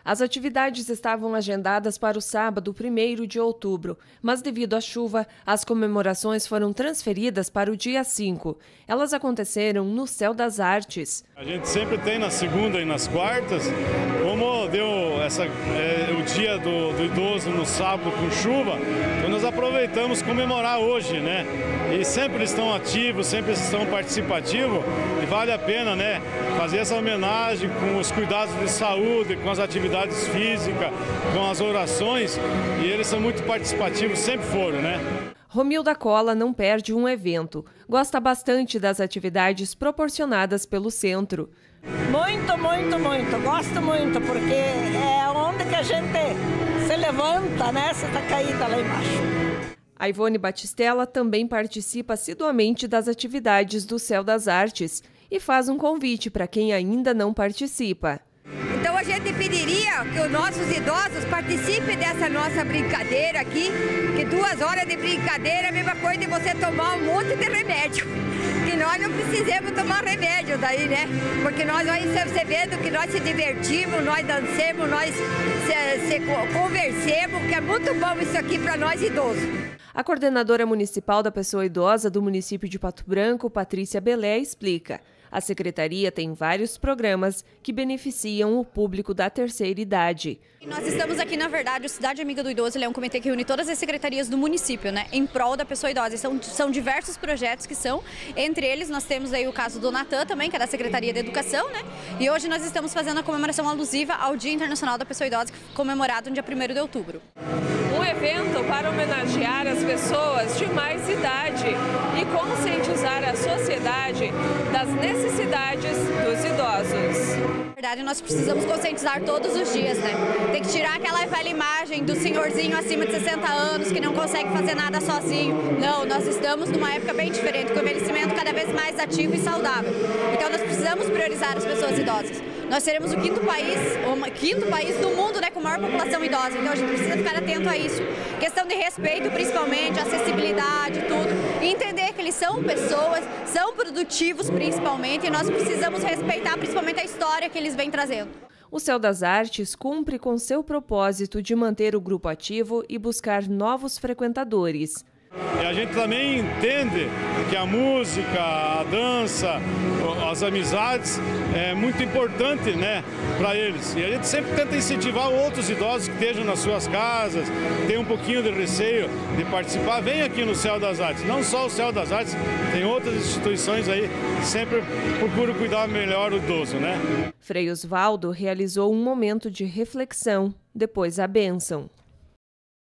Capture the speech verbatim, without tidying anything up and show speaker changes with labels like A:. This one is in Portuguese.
A: As atividades estavam agendadas para o sábado, primeiro de outubro, mas devido à chuva, as comemorações foram transferidas para o dia cinco. Elas aconteceram no Céu das Artes.
B: A gente sempre tem na segunda e nas quartas, como deu essa, é, o dia do, do idoso no sábado com chuva, então nós aproveitamos comemorar hoje, né? E sempre eles estão ativos, sempre eles estão participativos e vale a pena, né, fazer essa homenagem com os cuidados de saúde, com as atividades físicas, com as orações, e eles são muito participativos, sempre foram, né?
A: Romilda Cola não perde um evento. Gosta bastante das atividades proporcionadas pelo centro.
C: Muito, muito, muito. Gosto muito, porque é onde que a gente se levanta, né? Você está caída lá embaixo.
A: A Ivone Batistella também participa assiduamente das atividades do Céu das Artes e faz um convite para quem ainda não participa.
D: Então a gente pediria que os nossos idosos participem dessa nossa brincadeira aqui, que duas horas de brincadeira é a mesma coisa de você tomar um monte de remédio. Que nós não precisamos tomar remédio daí, né? Porque nós vamos percebendo que nós se divertimos, nós dancemos, nós se, se conversemos, que é muito bom isso aqui para nós idosos.
A: A coordenadora municipal da pessoa idosa do município de Pato Branco, Patrícia Belé, explica. A secretaria tem vários programas que beneficiam o público da terceira idade.
E: Nós estamos aqui, na verdade, o Cidade Amiga do Idoso ele é um comitê que reúne todas as secretarias do município, né, em prol da pessoa idosa. São, são diversos projetos que são, entre eles nós temos aí o caso do Natan também, que é da Secretaria de Educação, né, e hoje nós estamos fazendo a comemoração alusiva ao Dia Internacional da Pessoa Idosa, comemorado no dia primeiro de outubro.
A: Um evento para homenagear as pessoas de mais idade e conscientizar a sociedade das necessidades dos idosos.
E: Na verdade, nós precisamos conscientizar todos os dias, né? Tem que tirar aquela velha imagem do senhorzinho acima de sessenta anos que não consegue fazer nada sozinho. Não, nós estamos numa época bem diferente, com o envelhecimento cada vez mais ativo e saudável. Então nós precisamos priorizar as pessoas idosas. Nós seremos o quinto país, o quinto país do mundo, né, com maior população idosa. Então a gente precisa ficar atento a isso. Questão de respeito, principalmente, acessibilidade, tudo. E entender que eles são pessoas, são produtivos principalmente, e nós precisamos respeitar principalmente a história que eles vêm trazendo.
A: O Céu das Artes cumpre com seu propósito de manter o grupo ativo e buscar novos frequentadores.
B: E a gente também entende que a música, a dança, as amizades é muito importante, né, para eles. E a gente sempre tenta incentivar outros idosos que estejam nas suas casas, que tenham um pouquinho de receio de participar. Vem aqui no Céu das Artes. Não só o Céu das Artes, tem outras instituições aí que sempre procuram cuidar melhor do idoso, né?
A: Frei Osvaldo realizou um momento de reflexão, depois a bênção.